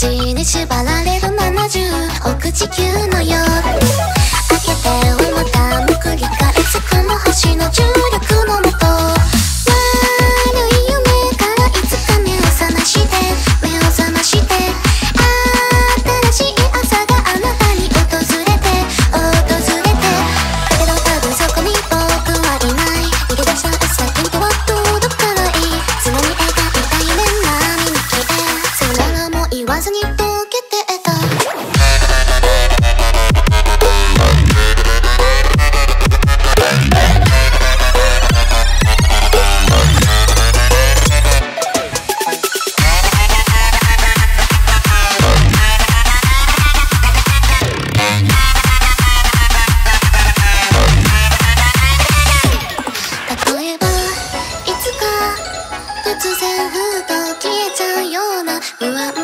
時に縛られる70億地球の夜、開けてはまたも繰り返すこの星の重力のもと、悪い夢からいつか目を覚まして、目を覚まして、新しい朝があなたに訪れてだけど多分そこに僕はいない、逃げ出した先とは届かない、常に描いた夢並みに消え、さよならも言わずに溶けてた。例えばいつか突然ふと消えちゃうような不安